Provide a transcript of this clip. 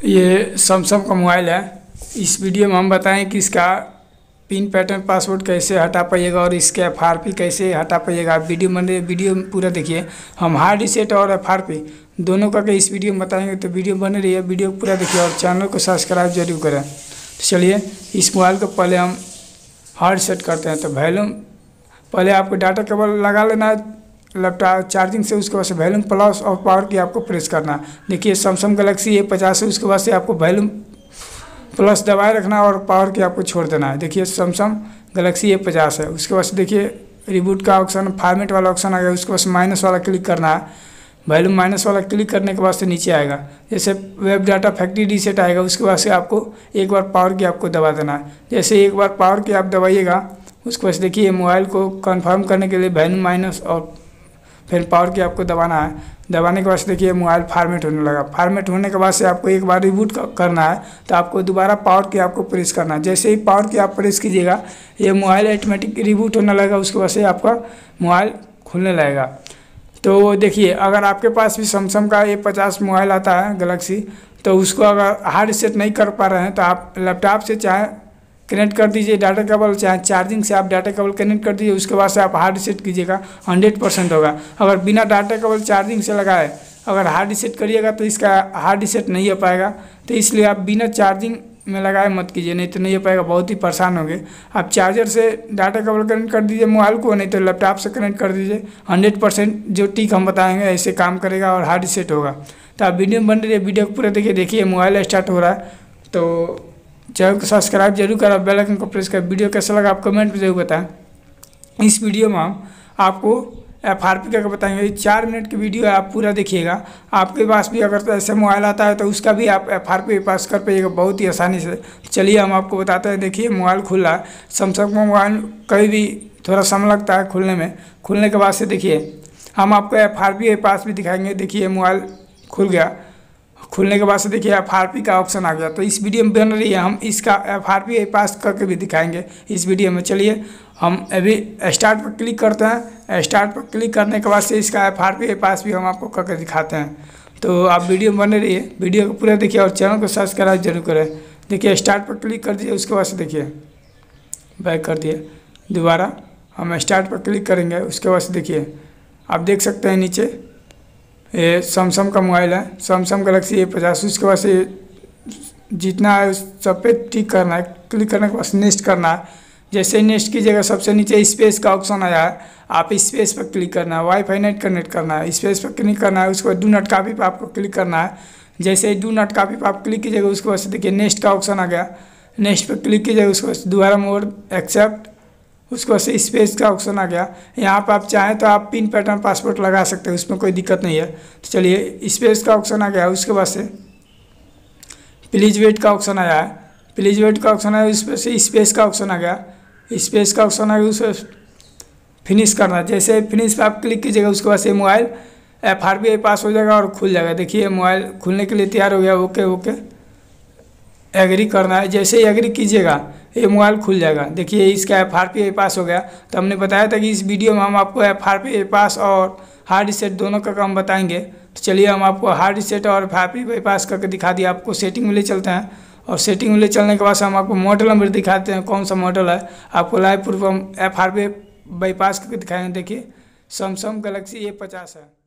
ये सैमसंग का मोबाइल है। इस वीडियो में हम बताएं कि इसका पिन पैटर्न पासवर्ड कैसे हटा पाइएगा और इसके FRP कैसे हटा पाइएगा। आप वीडियो पूरा देखिए। हम हार्ड रीसेट और FRP दोनों करके इस वीडियो में बताएंगे, तो वीडियो बने रही है, वीडियो पूरा देखिए और चैनल को सब्सक्राइब जरूर करें। तो चलिए इस मोबाइल को पहले हम हार्ड रीसेट करते हैं। तो वॉल्यूम पहले आपको डाटा केबल लगा लेना है लैपटॉप चार्जिंग से, उसके बाद से वॉल्यूम प्लस और पावर की आपको प्रेस करना है। देखिए सैमसंग गैलेक्सी A50 है, उसके बाद से आपको वॉल्यूम प्लस दबाए रखना है और पावर की आपको छोड़ देना है। देखिए सैमसंग गैलेक्सी A50 है। उसके बाद से देखिए रिबूट का ऑप्शन, फॉर्मेट वाला ऑप्शन आ गया, उसके बाद से माइनस वाला क्लिक करना है। वॉल्यूम माइनस वाला क्लिक करने के बाद से नीचे आएगा, जैसे वेब डाटा फैक्ट्री रीसेट आएगा, उसके बाद से आपको एक बार पावर की आपको दबा देना है। जैसे एक बार पावर की आप दबाइएगा, उसके बाद देखिए मोबाइल को कंफर्म करने के लिए वॉल्यूम माइनस और फिर पावर की आपको दबाना है। दबाने के बाद देखिए मोबाइल फॉर्मेट होने लगा। फॉर्मेट होने के बाद से आपको एक बार रिबूट करना है, तो आपको दोबारा पावर की आपको प्रेस करना है। जैसे ही पावर की आप प्रेस कीजिएगा, ये मोबाइल ऑटोमेटिक रिबूट होने लगेगा, उसके बाद से आपका मोबाइल खुलने लगेगा। तो देखिए अगर आपके पास भी सैमसंग का A50 मोबाइल आता है गैलेक्सी, तो उसको अगर हार्ड रीसेट नहीं कर पा रहे हैं तो आप लैपटॉप से चाहे कनेक्ट कर दीजिए डाटा केबल, चाहे चार्जिंग से आप डाटा केबल कनेक्ट कर दीजिए, उसके बाद से आप हार्ड रीसेट कीजिएगा, 100% होगा। अगर बिना डाटा केबल चार्जिंग से लगाए अगर हार्ड रीसेट करिएगा तो इसका हार्ड रीसेट नहीं हो पाएगा। तो इसलिए आप बिना चार्जिंग में लगाए मत कीजिए, नहीं तो नहीं हो पाएगा, बहुत ही परेशान होंगे। आप चार्जर से डाटा केबल कनेक्ट कर दीजिए मोबाइल को, नहीं तो लैपटॉप से कनेक्ट कर दीजिए। 100% जो टिक हम बताएंगे ऐसे काम करेगा और हार्ड रीसेट होगा। तो आप वीडियो में बन रही है, वीडियो को पूरा देखिए मोबाइल स्टार्ट हो रहा है। तो चैनल को सब्सक्राइब जरूर करें, बेल आइकन को प्रेस करें। वीडियो कैसा लगा आप कमेंट में जरूर बताएं। इस वीडियो में हम आपको FRP का बताएंगे। 4 मिनट की वीडियो है, आप पूरा देखिएगा। आपके पास भी अगर तो ऐसे मोबाइल आता है तो उसका भी आप FRP पास कर पाइएगा बहुत ही आसानी से। चलिए हम आपको बताते हैं। देखिए मोबाइल खुल रहा है। सैमसंग का मोबाइल कभी भी थोड़ा समय लगता है खुलने में। खुलने के बाद से देखिए हम आपको FRP पास भी दिखाएंगे। देखिए मोबाइल खुल गया। खुलने के बाद से देखिए FRP का ऑप्शन आ गया। तो इस वीडियो में बन रही है, हम इसका FRP पास करके भी दिखाएंगे इस वीडियो में। चलिए हम अभी स्टार्ट पर क्लिक करते हैं। स्टार्ट पर क्लिक करने के बाद से इसका FRP पास भी हम आपको करके दिखाते हैं। तो आप वीडियो में बने रहिए, वीडियो को पूरा देखिए और चैनल को सब्सक्राइब जरूर करें। देखिए स्टार्ट पर क्लिक कर दीजिए, उसके बाद से देखिए बैक कर दिए। दोबारा हम स्टार्ट पर क्लिक करेंगे, उसके बाद से देखिए आप देख सकते हैं नीचे ये सैमसंग का मोबाइल है, सैमसंग गैलेक्सी A50। उसके बाद से जितना है उस सब पे टिक करना है। क्लिक करने के बाद नेक्स्ट करना है। जैसे ही नेक्स्ट कीजिएगा, सबसे नीचे स्पेस का ऑप्शन आया है, आप स्पेस पर क्लिक करना है। वाईफाई नेट कनेक्ट करना है, स्पेस पर क्लिक करना है। उसके बाद डू नॉट कॉपी पर आपको क्लिक करना है। जैसे ही डू नॉट कॉपी पर आप क्लिक कीजिएगा, उसके बाद से देखिए नेक्स्ट का ऑप्शन आ गया। नेक्स्ट पर क्लिक कीजिएगा, उसके बाद दोबारा मोड एक्सेप्ट, उसके बाद से स्पेस का ऑप्शन आ गया। यहाँ पर आप चाहें तो आप पिन पैटर्न पासवर्ड लगा सकते हैं, उसमें कोई दिक्कत नहीं है। तो चलिए स्पेस का ऑप्शन आ गया। उसके बाद से प्लीज वेट का ऑप्शन आया है। प्लीज वेट का ऑप्शन आया, उस पर से स्पेस का ऑप्शन आ गया। स्पेस का ऑप्शन आ गया, उस पर फिनिश करना है। जैसे फिनिश पर आप क्लिक कीजिएगा, उसके बाद से मोबाइल FRP पास हो जाएगा और खुल जाएगा। देखिए मोबाइल खुलने के लिए तैयार हो गया। ओके एग्री करना है। जैसे ही एग्री कीजिएगा ये मोबाइल खुल जाएगा। देखिए इसका FRP पास हो गया। तो हमने बताया था कि इस वीडियो में हम आपको FRP पास और हार्ड रीसेट दोनों का काम बताएंगे। तो चलिए हम आपको हार्ड रीसेट और FRP पास करके दिखा दिया। आपको सेटिंग में ले चलते हैं और सेटिंग में ले चलने के बाद से हम आपको मॉडल नंबर दिखाते हैं, कौन सा मॉडल है। आपको लाइव प्रूफ हम FRP बाईपास करके दिखाएंगे। देखिए सैमसंग गैलेक्सी A50 है।